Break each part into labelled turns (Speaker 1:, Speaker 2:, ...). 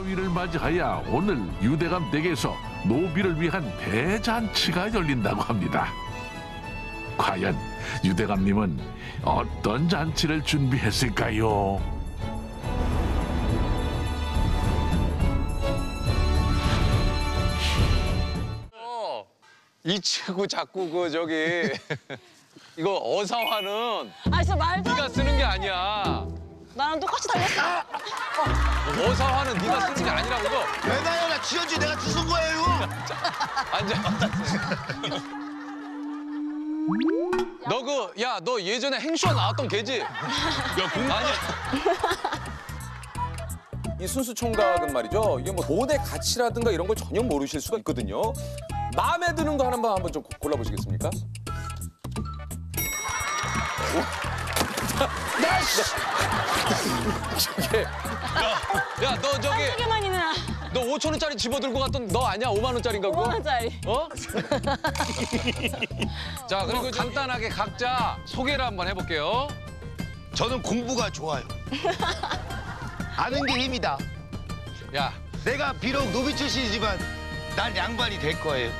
Speaker 1: 노비를 맞이하여 오늘 유대감 댁에서 노비를 위한 대잔치가 열린다고 합니다. 과연 유대감님은 어떤 잔치를 준비했을까요?
Speaker 2: 이 친구 자꾸 이거 어사화는
Speaker 3: 아, 진짜 말도
Speaker 2: 네가 쓰는 게 아니야.
Speaker 3: 나랑 똑같이 달렸어.
Speaker 2: 어사화는 네가 쓰는 게 아니라고 이거.
Speaker 4: 왜 나요? 나 지연지 내가 주운 거예요.
Speaker 2: 앉아. 너 예전에 행쇼 나왔던 걔지? 아니야.
Speaker 5: 이 순수 총각은 말이죠. 이게 뭐 돈의 가치라든가 이런 걸 전혀 모르실 수가 있거든요. 마음에 드는 거 하나만 한번 좀 골라보시겠습니까?
Speaker 2: 야, 너
Speaker 3: 한두개만 있는
Speaker 2: 너 5,000원짜리 집어들고 갔던 너 아니야? 5만 원짜리인가 그거?
Speaker 3: 5만원짜리.
Speaker 2: 어? 자, 그리고 간단하게 각자 소개를 한번 해볼게요.
Speaker 4: 저는 공부가 좋아요. 아는 게 힘이다.
Speaker 2: 야,
Speaker 4: 내가 비록 노비 출신이지만 난 양반이 될 거예요.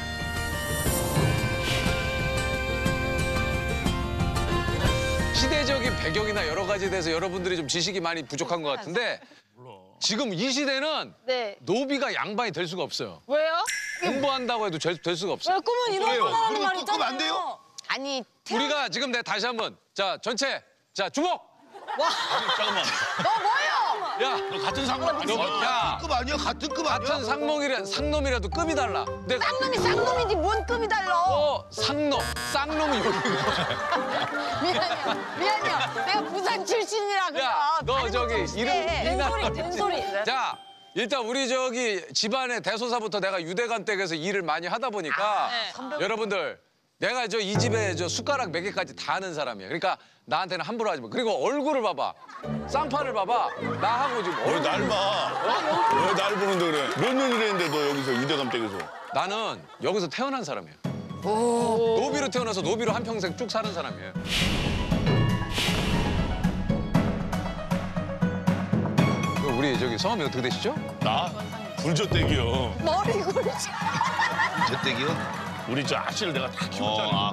Speaker 2: 시대적인 배경이나 여러 가지에 대해서 여러분들이 좀 지식이 많이 부족한 것 같은데 지금 이 시대는
Speaker 3: 네.
Speaker 2: 노비가 양반이 될 수가 없어요.
Speaker 3: 왜요?
Speaker 2: 공부한다고 해도 될 수가 없어요.
Speaker 3: 왜 꿈은 이런
Speaker 4: 왜요?
Speaker 3: 거라는
Speaker 4: 그러면
Speaker 3: 말
Speaker 4: 꿈
Speaker 3: 있잖아요.
Speaker 4: 안 돼요?
Speaker 3: 아니,
Speaker 2: 우리가 지금 다시 한번 자 전체 자 주목.
Speaker 4: 잠깐만.
Speaker 3: 너 뭐예요?
Speaker 2: 야,
Speaker 4: 너 같은 상관 아니야?
Speaker 2: 야,
Speaker 4: 급 아니야? 같은 급 아니야?
Speaker 2: 같은 상놈이라도 급이 달라. 내가
Speaker 3: 쌍놈이 쌍놈이지 뭔 급이 달라.
Speaker 2: 쌍놈이 여기.
Speaker 3: 미안해요. 내가 부산 출신이라 그래.
Speaker 2: 야, 너 저기 이름
Speaker 3: 된소리.
Speaker 2: 자, 일단 우리 집안의 대소사부터 내가 유대감 댁에서 일을 많이 하다 보니까 여러분들 내가 이 집에 숟가락 몇 개까지 다 아는 사람이야. 그러니까 나한테는 함부로 하지 마. 그리고 얼굴을 봐봐. 쌍판을 봐봐. 나하고 지금
Speaker 6: 왜 날 봐? 왜 날 보는데 그래? 몇 년을 했는데 너 여기서 유대감 댁에서.
Speaker 2: 나는 여기서 태어난 사람이야. 노비로 태어나서 노비로 한평생 쭉 사는 사람이에요. 우리 성함이 어떻게 되시죠?
Speaker 6: 나? 불조댁이요.
Speaker 3: 머리 굴지.
Speaker 4: 저 댁이요?
Speaker 6: 우리 저 아씨를 내가 다 키웠잖아.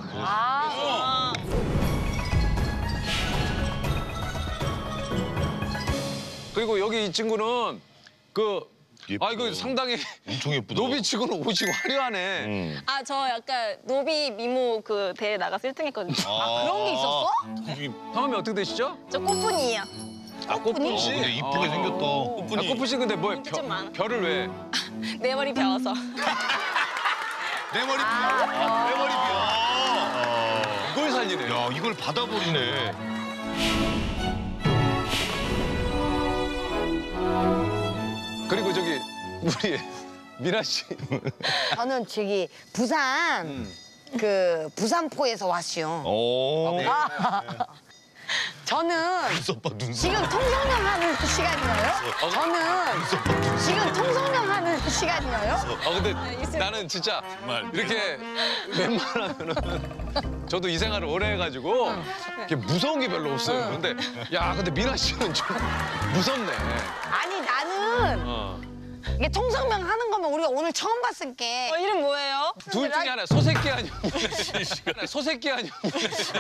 Speaker 2: 그리고 여기 이 친구는
Speaker 6: 예뻐.
Speaker 2: 이거 상당히
Speaker 6: 엄청 예쁘다.
Speaker 2: 노비치고는 옷이 화려하네.
Speaker 3: 아, 저 약간 노비 미모 그 대회 나가서 1등했거든요. 그런 게 있었어?
Speaker 2: 성함이 어떻게 되시죠?
Speaker 3: 저 꽃분이에요.
Speaker 2: 꽃분이 씨.
Speaker 4: 근데 이쁘게 생겼다.
Speaker 2: 꽃분 씨 근데 뭐
Speaker 3: 좀 많아.
Speaker 2: 별을 왜?
Speaker 3: 내 머리 배워서.
Speaker 4: 내 머리 비어. 내 머리 비어.
Speaker 2: 이걸 살리네.
Speaker 4: 야, 이걸 받아버리네.
Speaker 2: 그리고 우리 미나 씨.
Speaker 7: 저는 부산 부산포에서 왔어요.
Speaker 6: 오.
Speaker 7: 저는 지금 통성명 하는 시간이에요. 저는 지금 통성명 하는 시간이에요.
Speaker 2: 근데 나는 진짜 이렇게 웬만하면은 저도 이 생활을 오래 해가지고 이렇게 무서운 게 별로 없어요. 근데 근데 미나 씨는 좀 무섭네.
Speaker 7: 아니 나는 이게 통성명 하는 거면 우리가 오늘 처음 봤을 게
Speaker 3: 이름 뭐예요?
Speaker 2: 둘 중에 하나 소새끼 아니면 미나 씨. 소새끼 아니면 미나 씨.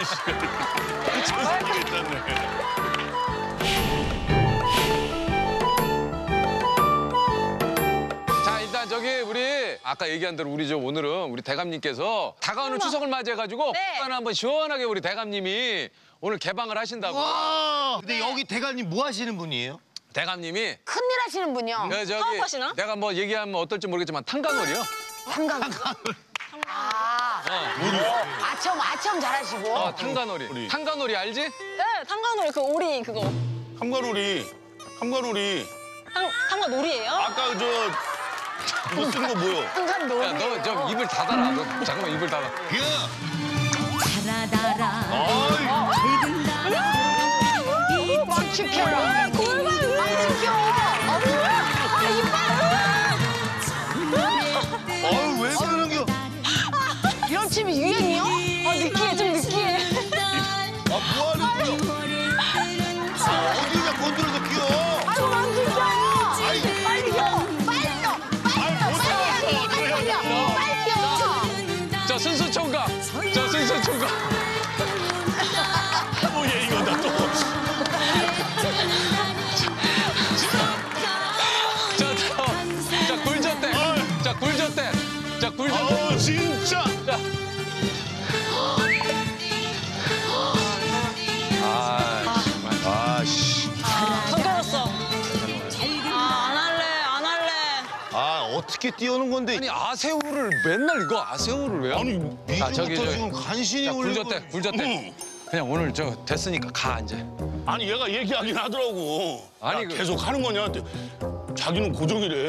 Speaker 2: 자, 일단 우리 아까 얘기한 대로 오늘은 우리 대감님께서 다가오는 추석을 맞이해가지고 하나 한번 시원하게 우리 대감님이 오늘 개방을 하신다고.
Speaker 4: 와. 근데 여기 대감님 뭐 하시는 분이에요?
Speaker 2: 대감님이
Speaker 7: 큰일 하시는 분이요.
Speaker 3: 사업하시나?
Speaker 2: 내가 뭐 얘기하면 어떨지 모르겠지만 탄간놀이요.
Speaker 7: 한강. 아첨 잘하시고.
Speaker 2: 탄간놀이. 탄간놀이 알지?
Speaker 3: 네, 탄광놀이 그 오리 그거.
Speaker 6: 함가루리.
Speaker 3: 탄광놀이예요?
Speaker 6: 아까 이거 쓴 거 뭐요?
Speaker 7: 한강 놀이.
Speaker 2: 야, 너 좀 입을 닫아라. 너 잠깐만 입을 닫아.
Speaker 7: 왕치켜. 왕치켜.
Speaker 4: 아유, 왜 그러는 겨?
Speaker 7: 이런 춤이 유행이요?
Speaker 3: 느끼해, 좀 느끼해.
Speaker 4: 뭐 하는 거야? 어디가 건드려서 끼워?
Speaker 7: 아이고 왕치켜. 빨리 겨.
Speaker 2: 자, 굴젓대.
Speaker 6: 아우 진짜.
Speaker 2: 자. 아, 정말.
Speaker 6: 아씨.
Speaker 3: 성격었어. 안 할래, 안 할래.
Speaker 4: 아 어떻게 띄우는 건데?
Speaker 2: 아니 아새우를 맨날 이거 아새우를 왜?
Speaker 6: 아니
Speaker 2: 자, 저기,
Speaker 4: 이제부터
Speaker 2: 저기.
Speaker 4: 지금 간신히
Speaker 2: 자,
Speaker 4: 올리고.
Speaker 2: 굴젓대, 굴젓대. 그냥 오늘 저 됐으니까 가 이제.
Speaker 6: 아니 얘가 얘기하긴 하더라고.
Speaker 2: 아니,
Speaker 6: 야,
Speaker 2: 그-
Speaker 6: 계속 하는 거냐? 자기는 고정이래.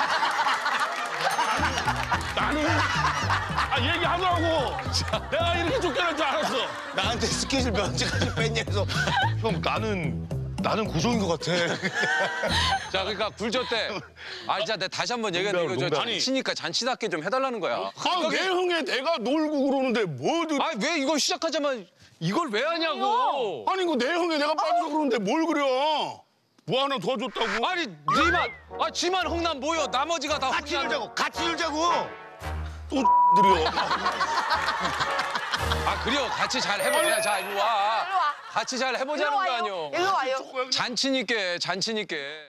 Speaker 6: 나는 얘기하더라고. 내가 이렇게 쫓겨날 줄 알았어.
Speaker 4: 나한테 스케줄 면제까지 뺐냐 해서 형 나는 고정인 것 같아.
Speaker 2: 자, 그러니까 굴젓대. 아, 진짜 내가 다시 한번 얘기하는데 이거 저
Speaker 6: 농담.
Speaker 2: 잔치니까 잔치답게 좀 해달라는 거야.
Speaker 6: 아, 내 형에 내가 놀고 그러는데 뭐든.
Speaker 2: 아, 왜 이걸 시작하자면 이걸 왜 하냐고.
Speaker 6: 아니 이거 내 형에 내가 빠져서 그러는데 뭘 그려? 뭐 하나 도와줬다고?
Speaker 2: 아니, 니만, 지만 홍남 뭐여? 나머지가 다
Speaker 4: 같이
Speaker 2: 홍남.
Speaker 4: 놀자고 같이 놀자고.
Speaker 6: 또 들여.
Speaker 2: 아, 그래요. 같이 잘 해보자. 자, 일로 와.
Speaker 7: 일로 와.
Speaker 2: 같이 잘
Speaker 7: 일로
Speaker 2: 해보자는 거
Speaker 7: 와요.
Speaker 2: 아니요.
Speaker 7: 일로 와요.
Speaker 2: 잔치니까, 잔치니까.